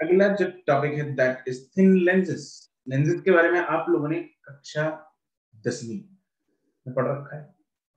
अगला जो टॉपिक है that is thin lenses. Lenses के बारे में आप लोगों ने कक्षा 10वीं में पढ़ रखा है।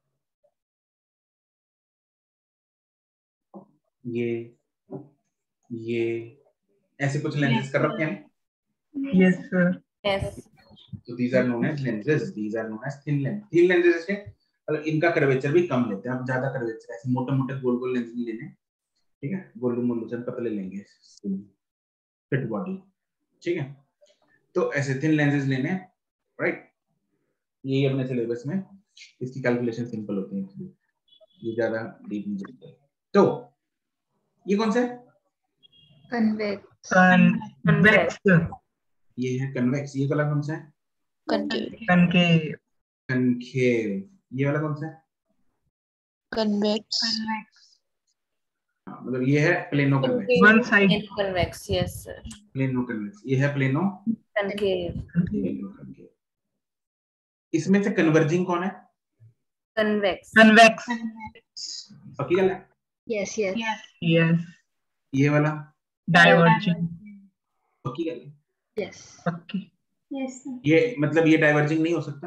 ये ऐसे कुछ लेंसेज कर रखे हैं। Yes, sir. Yes. So these are known as lenses. These are known as thin lenses. Thin lenses से इनका कर्वेचर भी कम लेते हैं। आप ज्यादा कर्वेचर ऐसे मोटे-मोटे गोल-गोल लेंस नहीं लेने, ठीक है? गोलू-मोलू से पतले लेंगे, फिट बॉडी, ठीक है? तो ऐसे थिन लेंसेज लेने, राइट? ये अपने सिलेबस में इसकी कैलकुलेशन सिंपल होती है, ये ज्यादा डीप नहीं जाते। तो ये कौन सा है? कन्वेक्स। Convex. ये है कन्वेक्स। ये वाला कौन सा है? Concave. कनकेव। ये वाला कौन सा है? कन्वेक्स। मतलब ये है plano convex. One side. Convex, yes sir. Plano convex. ये है प्लेनो Concave. कन्वेक्स। इसमें से कन्वर्जिंग कौन है? Convex. Convex. पक्की गल है? Yes yes Yes. ये वाला Diverging. पक्की गल है? यस Okay. ये मतलब ये डाइवर्जिंग नहीं हो सकता।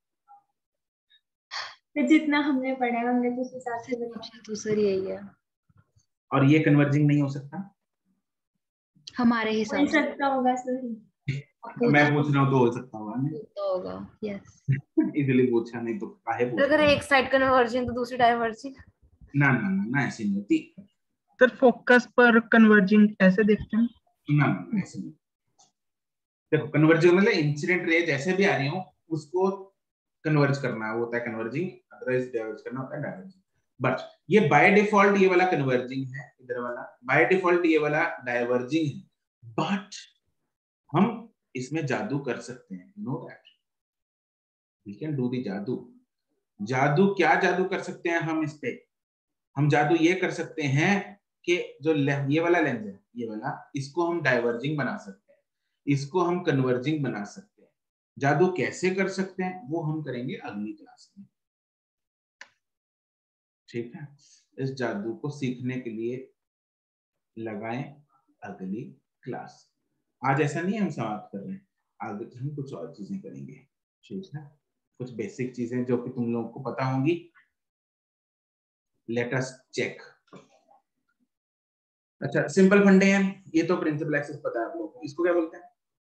तो जितना हमने पढ़ा हमने तो उस हिसाब से ऑप्शन दूसरी यही है। और ये कन्वर्जिंग नहीं हो सकता। हमारे हो हिसाब से सकता होगा सही। मैं पूछ रहा हूँ तो हो सकता होगा ना, तो होगा। यस इसलिए पूछा, नहीं तो काहे पूछ अगर एक साइड कन्वर्जिंग तो दूसरी डाइवर्जिंग। ना ना ना ना, ऐसे नहीं होती। Sir, focus पर converging ऐसे देखते हैं। ना ना ऐसे नहीं। देखो कन्वर्जिंग मतलब इंसिडेंट रे जैसे भी आ रही हो उसको कन्वर्ज करना होता है कन्वर्जिंग, अदरवाइज डाइवर्ज करना होता है डाइवर्जिंग। बट ये बाय डिफॉल्ट ये वाला कन्वर्जिंग है, इधर वाला बाय डिफॉल्ट ये वाला डाइवर्जिंग है। बट हम इसमें जादू कर सकते हैं, know that we can do the जादू। जादू क्या जादू कर सकते हैं हम इस पे? हम जादू ये कर सकते हैं कि जो ये वाला लेंस है, ये वाला, इसको हम डाइवर्जिंग बना सकते हैं, इसको हम कन्वर्जिंग बना सकते हैं। जादू कैसे कर सकते हैं वो हम करेंगे अगली क्लास में, ठीक है? इस जादू को सीखने के लिए लगाएं अगली क्लास। आज ऐसा नहीं है हम समाप्त कर रहे हैं, आगे हम कुछ और चीजें करेंगे, ठीक है? कुछ बेसिक चीजें जो कि तुम लोगों को पता होंगी। Let us check. अच्छा, सिंपल फंडे हैं ये तो, प्रिंसिपल एक्सेस पता है आप लोगों को, इसको क्या बोलते हैं?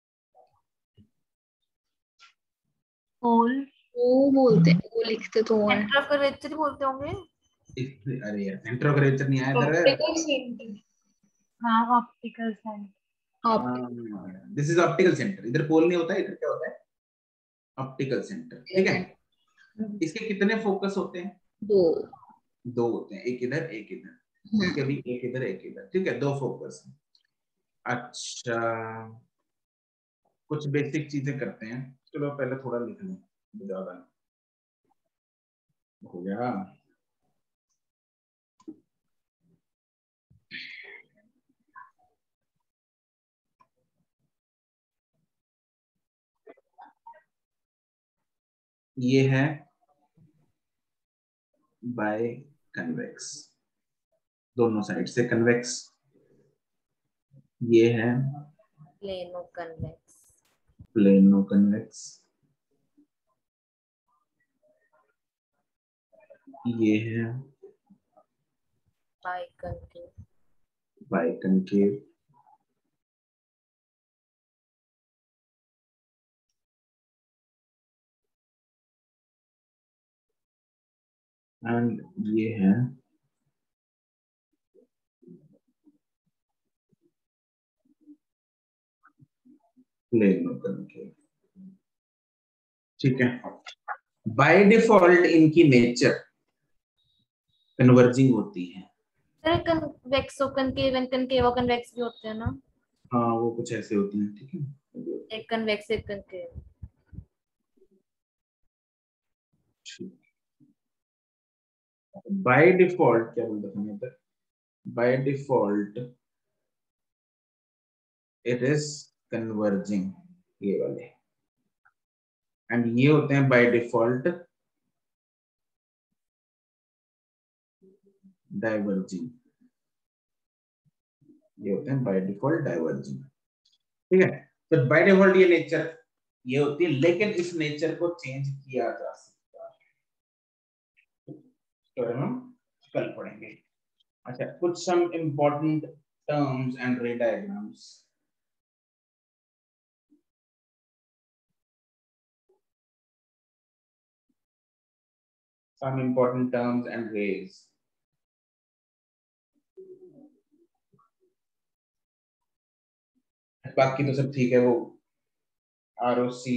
होल वो बोलते हैं, वो लिखते तो हैं। सेंटर ऑफ कर्वेचर बोलते होंगे। अरे यार सेंटर ऑफ कर्वेचर नहीं आया इधर। Optical centre. हाँ optical centre. This is optical centre. इधर पोल नहीं होता, इधर क्या होता है? ऑप्टिकल सेंटर, ठीक है? इसके कितने फोकस होते हैं? दो होते हैं, एक इधर एक इधर। इसके भी एक इधर एक इधर, ठीक है? दो फोकस है। अच्छा, कुछ बेसिक चीजें करते हैं। चलो पहले थोड़ा लिख लें, ज्यादा हो गया। ये है बाय कन्वेक्स, दोनों साइड से कन्वेक्स। ये है प्लेनो कन्वेक्स। Plano convex. ये है बाइकनकेव। बाइकनकेव। एंड ये है प्लेनो कन्वेक्स, ठीक है? बाय डिफॉल्ट इनकी नेचर कन्वर्जिंग होती है। सर कन्वेक्स और कनकेव एंड कनकेव और कन्वेक्स भी होते हैं ना? हाँ वो कुछ ऐसे होती हैं, ठीक है? एक कन्वेक्स एक कनकेव। बाय डिफॉल्ट क्या बोलते हैं इधर? By default it is converging, ये वाले। एंड ये होते हैं बाय डिफॉल्ट डाइवर्जिंग। ये होते हैं बाय डिफॉल्ट डाइवर्जिंग। ठीक है, तो बाय डिफॉल्ट ये नेचर ये होती है, लेकिन इस नेचर को चेंज किया जा सकता है, तो हम कल पढ़ेंगे। अच्छा, कुछ some important terms and ray diagrams. Some important terms and rays. बाकी तो सब ठीक है, वो ROC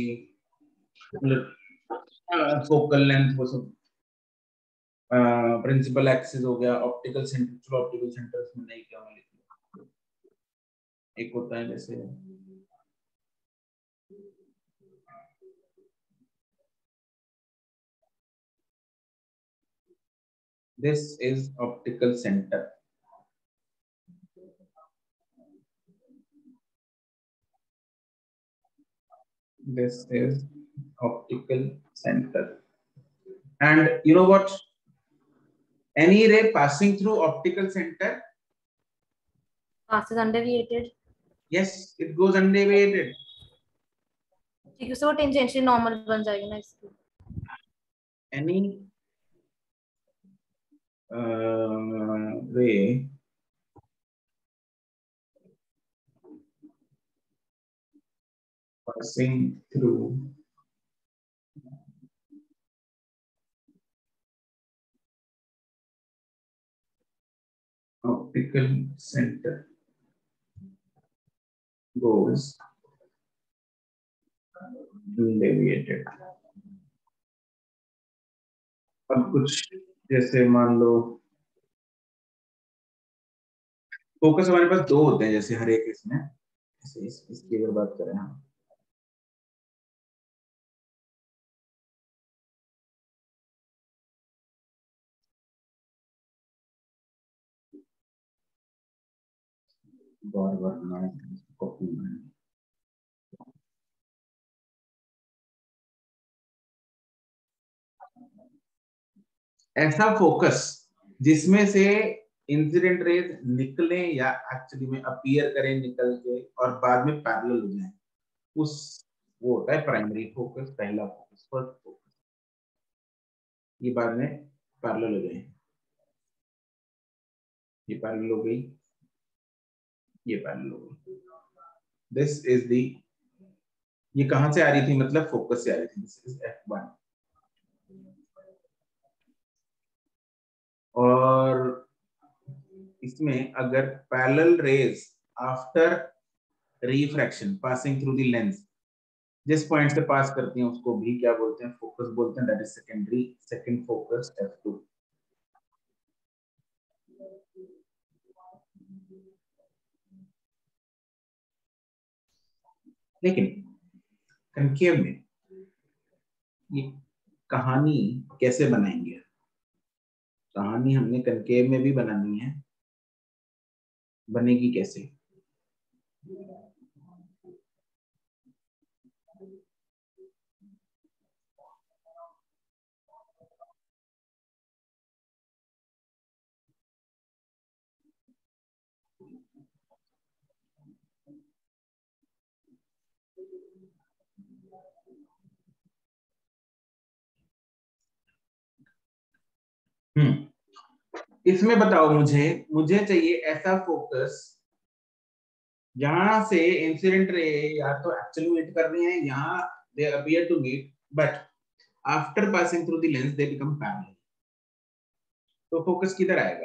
फोकल लेंथ वो सब प्रिंसिपल एक्सिस हो गया, ऑप्टिकल सेंटर, चलो ऑप्टिकल सेंटर्स में नहीं क्या लिखा, एक होता है जैसे this is optical center, this is optical center, and you know what, any ray passing through optical center passes undeviated. yes it goes undeviated. ठीक है, so tangentially normal बन जाएगी ना इसकी। Any ray passing through optical center goes undeviated। अब कुछ जैसे मान लो फोकस हमारे पास दो होते हैं, जैसे हर एक इसमें, जैसे इसकी अगर बात करें हम, बार बार ना कॉपी में ऐसा फोकस जिसमें से इंसिडेंट रेज निकले या एक्चुअली में अपीयर करें निकल के और बाद में पैरेलल हो जाए, उस वो होता है प्राइमरी फोकस, पहला फोकस, फर्स्ट फोकस। ये बाद में पैरेलल हो जाए, ये पैरेलल हो गई, ये पैरेलल हो गई। दिस इज दी, ये कहां से आ रही थी, मतलब फोकस से आ रही थी, दिस इज F1। और इसमें अगर parallel rays after refraction passing through the lens जिस पॉइंट से पास करती हैं उसको भी क्या बोलते हैं, फोकस बोलते हैं, that is secondary, second focus F2। लेकिन कनकेव में ये कहानी कैसे बनाएंगे, कहानी हमने कनकेव में भी बनानी है, बनेगी कैसे? इसमें बताओ मुझे चाहिए ऐसा फोकस जहां से इंसिडेंट रे या तो एक्चुअली मीट कर रही है, यहाँ they appear to meet, but after passing through the lens they become parallel. तो फोकस किधर आएगा?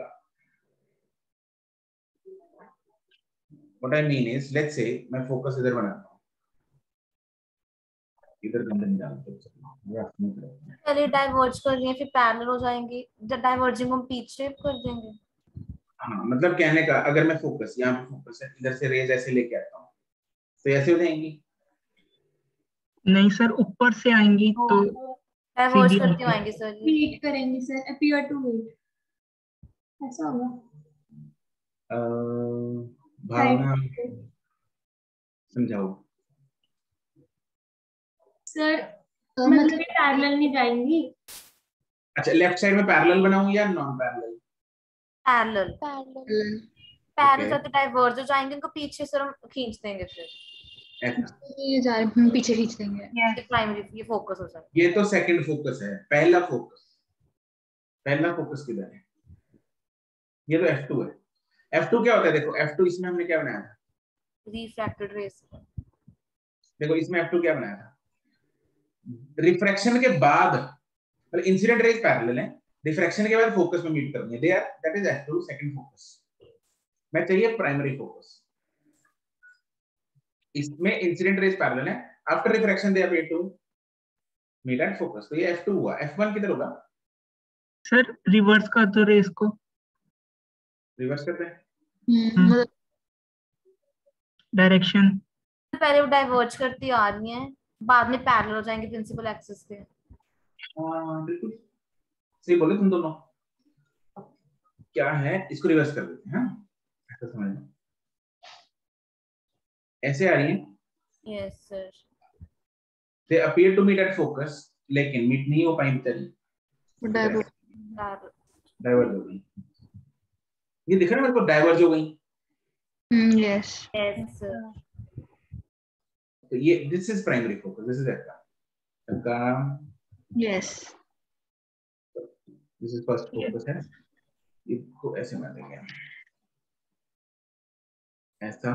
What I mean is, let's say मैं फोकस इधर बनाता हूँ, इधर कंटेंट डालते हैं, पहले डाइवर्ज कर रही है फिर पैरेलल हो जाएंगी, जब डाइवर्जिंग हम पी शेप कर देंगे। हाँ मतलब कहने का, अगर मैं फोकस यहाँ पे फोकस है, इधर से रेज ऐसे लेके आता हूँ तो ऐसे हो जाएंगी? नहीं सर, ऊपर से आएंगी तो डाइवर्ज सीधी करते होगी। आएंगे सर। मीट करेंगे सर, अपीयर टू मीट, ऐसा होगा। भावना समझाओ सर मतलब पैरेलल नहीं जाएंगी। अच्छा, लेफ्ट साइड में पैरेलल बनाऊं या non parallel? Parallel. Parallel. Parallel जाके डाइवर्ज हो जाएंगे, उनको पीछे से हम खींच देंगे, फिर ऐसा। ये जा रहे हम पीछे खींच देंगे। ये प्राइमरी, ये फोकस हो जाएगा। ये तो सेकंड फोकस है। पहला फोकस किधर है? ये तो F2 है। F2 क्या होता है? देखो F2 इसमें हमने क्या बनाया था? Refracted rays. देखो इसमें F2 क्या बनाया था? रिफ्रैक्शन के बाद, मतलब इंसिडेंट रेज पैरेलल है, रिफ्रैक्शन के बाद फोकस में मीट करनी है, they are, that is F2 second focus. मैं चाहिए प्राइमरी फोकस। इसमें इंसिडेंट रेज पैरेलल है, after refraction they appear to meet at focus. तो ये F2 हुआ। F1 किधर होगा? सर रिवर्स कर दो रेस को, रिवर्स करते हैं। मतलब डायरेक्शन। पहले वो डाइवर्ज करती आ रही हैं, बाद में पैरेलल हो जाएंगे प्रिंसिपल एक्सिस के। हाँ बिल्कुल सही बोले तुम दोनों। क्या है, इसको रिवर्स कर देते हैं। ऐसा समझना, ऐसे आ रही है, yes sir. They appear to meet at focus, लेकिन मीट नहीं हो पाई बेचारी, डाइवर्ज हो गई। ये दिख रहा है मेरे को, डाइवर्ज हो गई। Yes yes sir. तो ये this is primary focus, this is आपका yes this is first focus है। इसको ऐसे मान देंगे ऐसा।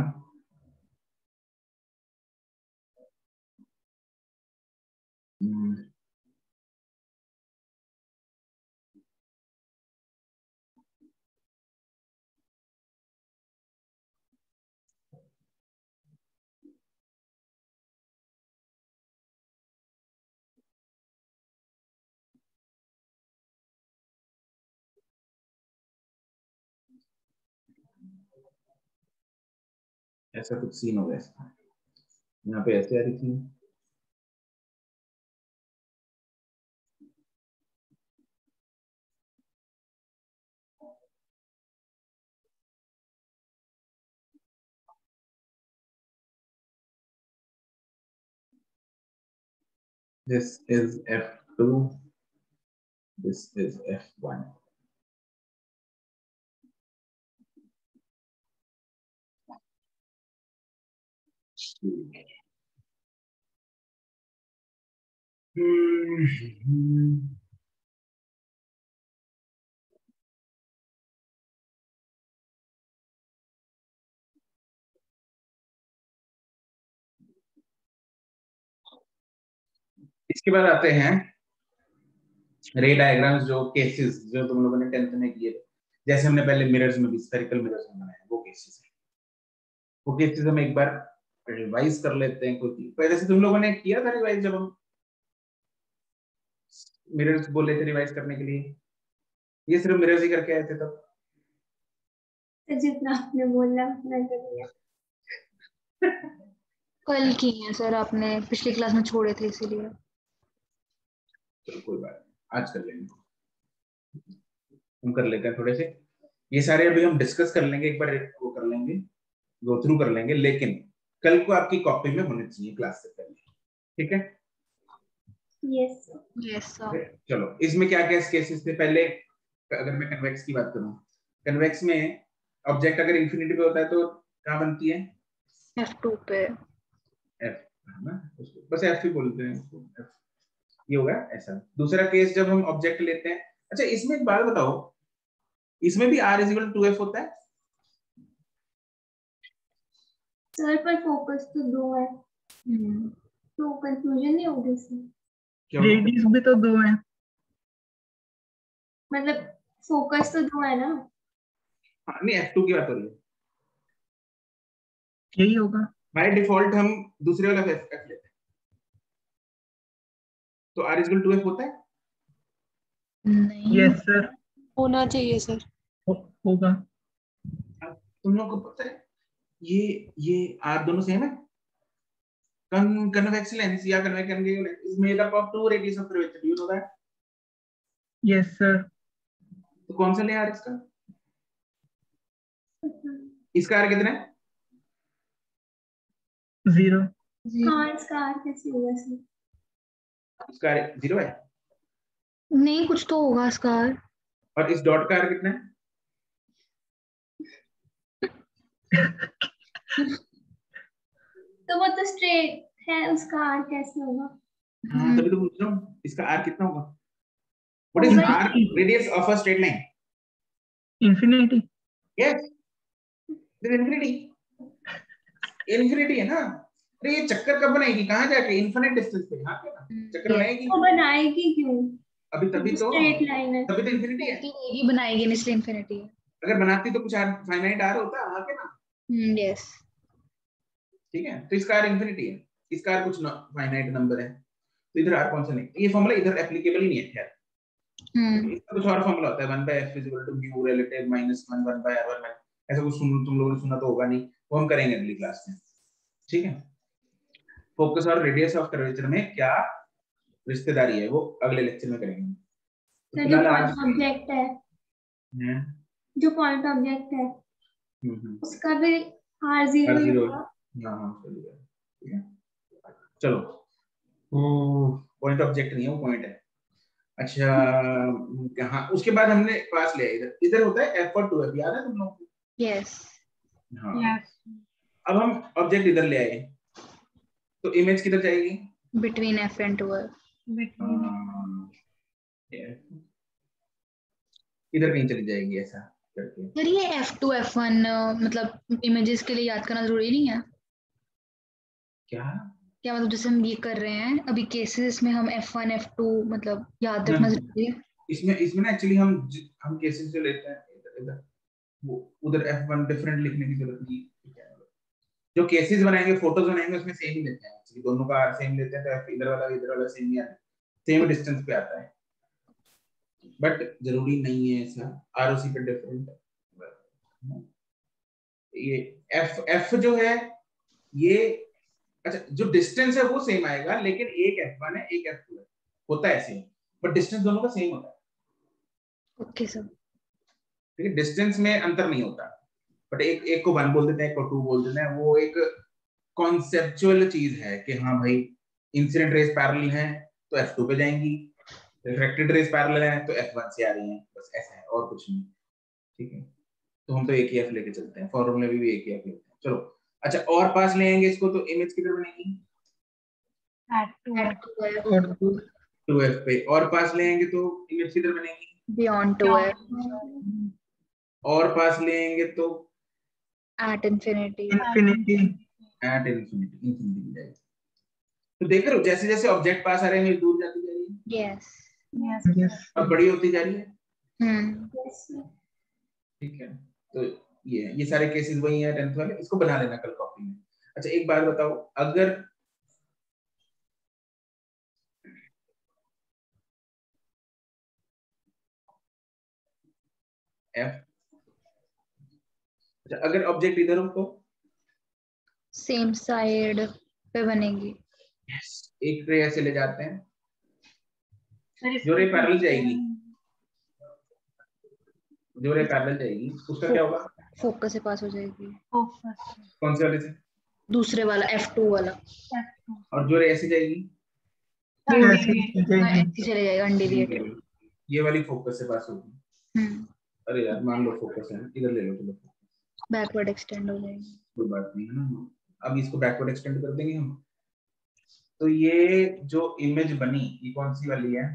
ऐसा कुछ सीन हो गया इसका। यहाँ पे ऐसे आ रही थी, this is F2, this is F1. इसके बाद आते हैं रे डायग्राम्स, जो केसेस जो तुम लोगों ने 10th में किए, जैसे हमने पहले मिरर्स में भी, स्फेरिकल मिरर्स में बनाया, वो केसेस है। वो केसेस हम एक बार रिवाइज कर लेते हैं। कोई पहले से तुम लोगों ने किया था रिवाइज, जब हम मिरर्स बोले थे रिवाइज करने के लिए? ये सिर्फ मिरर्स ही करके आए थे तब? तो जितना आपने बोला उतना कर लिया। कल की है सर, आपने पिछली क्लास में छोड़े थे इसीलिए। चलो कोई बात नहीं, आज कर लेंगे, हम कर लेते हैं थोड़े से। ये सारे अभी हम डिस्कस कर लेंगे, एक बार वो कर लेंगे, गो थ्रू कर लेंगे, लेकिन कल को आपकी कॉपी में होने चाहिए क्लास से पहले, ठीक है? Yes yes sir. चलो इसमें क्या क्या केसेस थे पहले? अगर मैं कन्वेक्स की बात करूं, कन्वेक्स में ऑब्जेक्ट अगर इंफिनिटी पे होता है तो कहाँ बनती है? F2 पे। एफ है ना, उसको बस एफ ही बोलते हैं उसको, एफ। ये होगा ऐसा। दूसरा केस जब हम ऑब्जेक्ट लेते हैं, अच्छा इसमें एक बात बताओ, इसमें भी R is equal to 2F होता है? सर पर फोकस तो 2 है, तो कंफ्यूजन नहीं होगी इसमें? रेडियस भी तो 2 है। मतलब फोकस तो 2 है ना? हाँ नहीं, F2 की बात हो रही है। यही होगा। बाय डिफॉल्ट हम दूसरे वाला F लेते हैं, तो R is equal to 2F होता है? नहीं यस सर, होना चाहिए सर। होगा। तुम लोगों को पता है ये R दोनों सेम है? convex lens या convex lens is made up of 2 radius of curvature, do you know that? Yes sir. तो कौन सा ले R इसका? इसका R कितना है? 0। हाँ इसका आर कैसे होगा सर? इसका R 0 है, नहीं, कुछ तो होगा इसका। और इस डॉट का R कितना है? तो वो तो स्ट्रेट है, उसका आर कैसे होगा? हाँ तभी तो पूछ रहा हूँ, इसका आर कितना होगा? What is R radius of a straight line? Infinity. Yes, infinity. Infinity है ना। अरे ये चक्कर कब बनाएगी? कहाँ जाके? इन्फिनिट डिस्टेंस पे। हाँ क्या चक्कर बनाएगी? वो बनाएगी क्यों? अभी तभी तो स्ट्रेट लाइन है। तभी तो इन्फिनिटी है। ही बनाएगी नहीं, इसलिए इन्फिनिटी है। अगर बनाती तो कुछ फाइनाइट आर होता। हाँ क्या ना? यस। ठीक है, तो इसका आर इन्फिनिटी है, इसका आर कुछ फाइनाइट नंबर है, तो इधर आर कौन सा नहीं, ये फॉर्मूला इधर एप्लीकेबल ही नहीं है खैर। इसका कुछ और फॉर्मूला होता है 1/f = mu relative -1 1/r1 ऐसा कुछ तुम लोगों ने सुना तो होगा नहीं, वो हम करेंगे अगली क्लास में। ठीक है, फोकस और रेडियस ऑफ कर्वेचर में क्या रिश्तेदारी है वो अगले लेक्चर में करेंगे। तो जो पॉइंट ऑब्जेक्ट है, जो पॉइंट ऑब्जेक्ट है उसका भी r0 ही होगा। हाँ ठीक है, चलो पॉइंट ऑब्जेक्ट नहीं है, वो पॉइंट है। अच्छा हाँ, उसके बाद हमने पास लिया इधर, इधर होता है f और 2f, याद है तुम लोगों को? यस। हाँ अब हम ऑब्जेक्ट इधर ले आए, तो इमेज किधर जाएगी? Between f and 2f। इधर कहीं चली जाएगी ऐसा करके। यार ये f2 f1 मतलब इमेजेस के लिए याद करना जरूरी नहीं है क्या क्या? मतलब जैसे हम ये कर रहे हैं अभी केसेस में, हम f1 f2 मतलब याद रखना जरूरी है? इसमें ना एक्चुअली हम केसेस जो लेते हैं इधर वो उधर f1 डिफरेंट लिखने की जरूरत नहीं है। जो केसेस बनाएंगे, फोटोज बनाएंगे, उसमें सेम ही लेते हैं एक्चुअली, दोनों का आर सेम लेते हैं, तो f इधर वाला सेम ही आता है, सेम डिस्टेंस पे आता है, बट जरूरी नहीं है ऐसा, आरओसी पे डिफरेंट है। ये f जो है ये, अच्छा जो डिस्टेंस है वो सेम आएगा, लेकिन एक f1 है एक f2 है, होता है ऐसे, बट डिस्टेंस दोनों का सेम होता है। Okay sir. ठीक है, डिस्टेंस में अंतर नहीं होता, बट एक को 1 बोल देते हैं, एक को 2 बोल देते हैं, वो एक कॉन्सेप्चुअल चीज है कि हाँ भाई इंसिडेंट रेस पैरेलल है तो f2 पे जाएंगी, रिफ्रैक्टेड रेस पैरेलल है तो f1 से आ रही हैं, बस ऐसा है और कुछ नहीं। ठीक है, तो हम तो एक ही f लेके चलते हैं, फॉर्मूले में भी एक ही f लेते हैं। चलो अच्छा, और पास ले आएंगे इसको तो इमेज किधर बनेगी? और 2f पे। और पास ले आएंगे तो इमेज किधर बनेगी? बियॉन्ड 2f और पास ले आएंगे तो at infinity. Infinity. At infinity, infinity की जाएगी। तो देख रहे हो जैसे जैसे ऑब्जेक्ट पास आ रहे हैं इमेज दूर जाती जा रही है यस। और बड़ी होती जा रही है। ठीक है, तो ये सारे केसेस वही हैं 10th वाले, इसको बना लेना कल कॉपी में। अच्छा एक बात बताओ, अगर f, अच्छा अगर ऑब्जेक्ट इधर हो तो सेम साइड पे बनेगी। एक रे ऐसे ले जाते हैं, जो रे पैरेलल जाएगी, जो रे पैरेलल जाएगी उसका क्या होगा? फोकस से पास हो जाएगी। कौन से वाले से? दूसरे वाला f2 वाला। और जो रे ऐसे जाएगी ऐसे जाएगी। चले जाएगा अनडेविएटेड। ये वाली फोकस से पास होगी। अरे यार मान लो फोकस है, इधर ले लो, चलो बैकवर्ड एक्सटेंड हो जाएगी। कोई बात नहीं है ना, अब इसको बैकवर्ड एक्सटेंड कर देंगे हम। तो ये जो इमेज बनी ये कौन सी वाली है,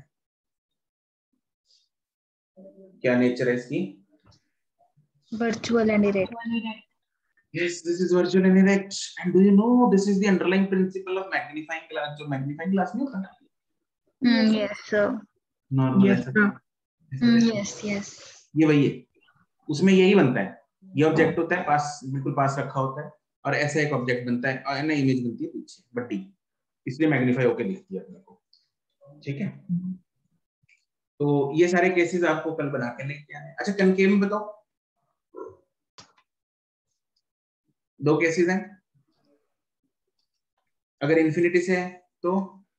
क्या नेचर है इसकी? Virtual and erect. Yes, this is virtual and erect. And do you know this is the underlying principle of magnifying glass? जो magnifying glass नहीं होता? Yes sir. Normal Yes, ऐसा। sir. यस। ये वही है, उसमें यही बनता है, ये ऑब्जेक्ट होता है पास, बिल्कुल पास रखा होता है, और ऐसा एक ऑब्जेक्ट बनता है और ना इमेज बनती है पीछे बड़ी, इसलिए मैग्नीफाई होकर दिखती है अपने को। ठीक है, तो ये सारे केसेस आपको कल बना के लेके आने। अच्छा कनकेव में बताओ, दो केसेस हैं, अगर इन्फिनिटी से है तो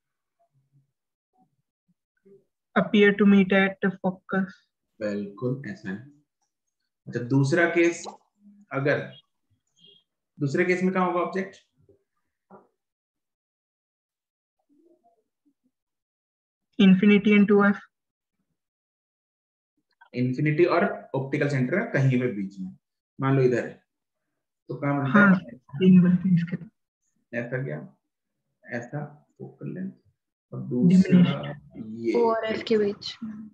appear to meet at focus. बिल्कुल ऐसा है। अच्छा दूसरा केस, अगर दूसरे केस में कहाँ होगा object? Infinity and 2f. Infinity और ऑप्टिकल सेंटर कहीं पे बीच में, मान लो इधर है, तो कहाँ बनता हाँ है? 3 बनते हैं इसके। ऐसा क्या? ऐसा फोकल लेंथ और दूसरा ये O और F के बीच।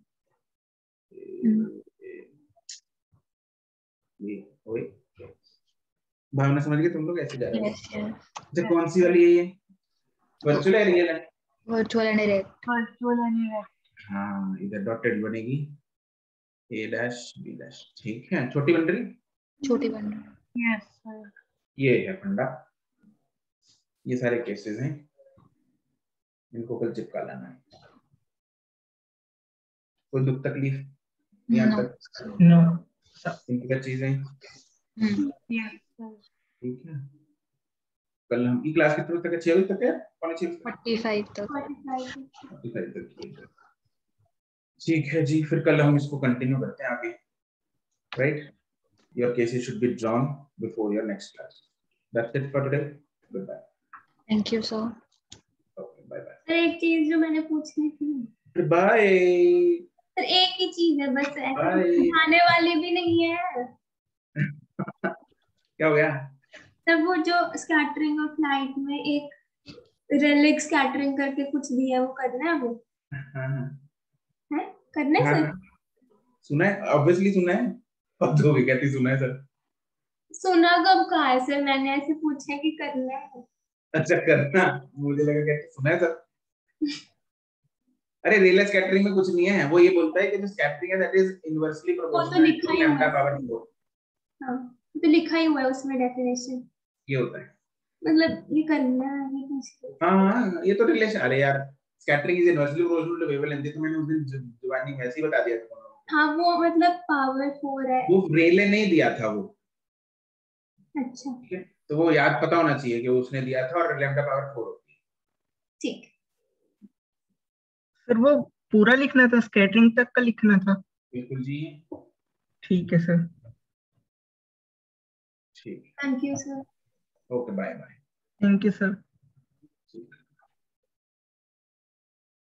ये ओए भावना समझ गए तुम लोग ऐसे जा रहे हो? Yes yes. अच्छा कौन सी वाली है ये? वर्चुअल है रियल है? Virtual and direct. Virtual and हाँ इधर डॉटेड बनेगी a डैश b डैश। ठीक है छोटी बन रही, छोटी बन रही। Yes sir. ये है फंडा। ये सारे केसेस हैं, इनको कल चिपका लाना है। कोई दुख तकलीफ यहाँ नो। तक? नो। सिंपल चीजें। Yes sir. ठीक है कल हम की क्लास कितने बजे तक है? 6 बजे तक है? 5:45 तक? 45 तक। 45 तक। ठीक है जी, फिर कल हम इसको कंटिन्यू करते हैं आगे। Right, your cases should be drawn before your next class. That's it for today. Good bye. Thank you sir. Okay bye bye. Sir एक चीज जो मैंने पूछनी थी। बाय। सर एक ही चीज है बस, ऐसे बाय। खाने वाली भी नहीं है। क्या हो गया? सर वो जो स्कैटरिंग ऑफ लाइट में एक रेलिक स्कैटरिंग करके कुछ दिया है, वो करना है वो? है करना है सर? सुना है, ऑब्वियसली सुना है। अब तो भी कहती सुना है सर। सुना कब कहा है सर? मैंने ऐसे पूछा है कि करना है। अच्छा करना, मुझे लगा कहती सुना है सर। अरे रियल स्कैटरिंग में कुछ नहीं है, वो ये बोलता है कि जो स्कैटरिंग है दैट इज इनवर्सली प्रोपोर्शनल लिखा टू ही हुआ लैम्डा है। पावर 4। हाँ तो लिखा ही हुआ है उसमें डेफिनेशन। ये होता है मतलब ये करना है, ये पूछ। हाँ ये तो रिलेशन। अरे यार scattering is inversely proportional to wavelength, तो मैंने उस दिन जुबानी वैसे ही बता दिया था। हाँ वो मतलब पावर 4 है। वो रेले नहीं दिया था वो। अच्छा ठीक है तो वो याद पता होना चाहिए कि उसने दिया था और लैम्डा पावर 4 होती है। ठीक। सर वो पूरा लिखना था, स्कैटरिंग तक का लिखना था? बिल्कुल जी। ठीक है सर। ठीक। Thank you sir. Okay bye bye. Thank you sir.